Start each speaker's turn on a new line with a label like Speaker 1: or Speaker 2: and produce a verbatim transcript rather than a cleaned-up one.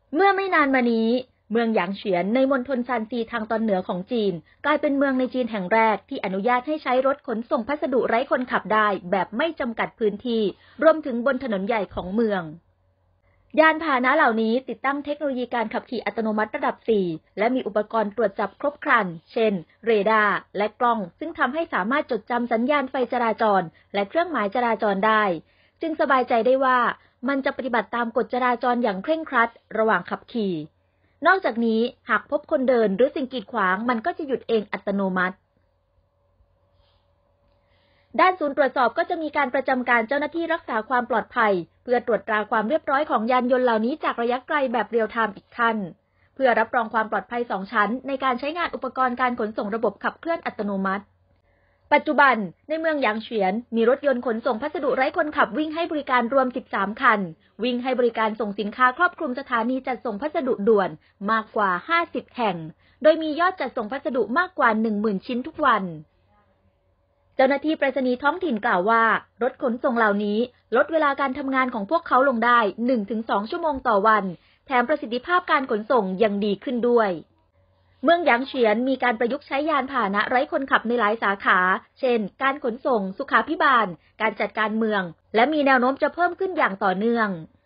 Speaker 1: เมื่อไม่นานมานี้เมืองหยางเฉียนในมณฑลซานซีทางตอนเหนือของจีนกลายเป็นเมืองในจีนแห่งแรกที่อนุญาตให้ใช้รถขนส่งพัสดุไร้คนขับได้แบบไม่จำกัดพื้นที่รวมถึงบนถนนใหญ่ของเมืองยานพาหนะเหล่านี้ติดตั้งเทคโนโลยีการขับขี่อัตโนมัติระดับ สี่ และมีอุปกรณ์ตรวจจับครบครันเช่นเรดาร์และกล้องซึ่งทำให้สามารถจดจำสัญญาณไฟจราจรและเครื่องหมายจราจรได้จึงสบายใจได้ว่ามันจะปฏิบัติตามกฎจราจรอย่างเคร่งครัดระหว่างขับขี่นอกจากนี้หากพบคนเดินหรือสิ่งกีดขวางมันก็จะหยุดเองอัตโนมัติด้านศูนย์ตรวจสอบก็จะมีการประจำการเจ้าหน้าที่รักษาความปลอดภัยเพื่อตรวจตราความเรียบร้อยของยานยนต์เหล่านี้จากระยะไกลแบบเรียลไทม์อีกขั้นเพื่อรับรองความปลอดภัยสองชั้นในการใช้งานอุปกรณ์การขนส่งระบบขับเคลื่อนอัตโนมัติปัจจุบันในเมืองหยางเฉียนมีรถยนต์ขนส่งพัสดุไร้คนขับวิ่งให้บริการรวมสิบสามคันวิ่งให้บริการส่งสินค้าครอบคลุมสถานีจัดส่งพัสดุด่วนมากกว่าห้าสิบแห่งโดยมียอดจัดส่งพัสดุมากกว่า หนึ่งหมื่น ชิ้นทุกวันเจ้าหน้าที่ไปรษณีย์ท้องถิ่นกล่าวว่ารถขนส่งเหล่านี้ลดเวลาการทำงานของพวกเขาลงได้ หนึ่งถึงสอง ชั่วโมงต่อวันแถมประสิทธิภาพการขนส่งยังดีขึ้นด้วยเมืองหยางเฉียนมีการประยุกต์ใช้ยานพาหนะไร้คนขับในหลายสาขาเช่นการขนส่งสุขาภิบาลการจัดการเมืองและมีแนวโน้มจะเพิ่มขึ้นอย่างต่อเนื่อง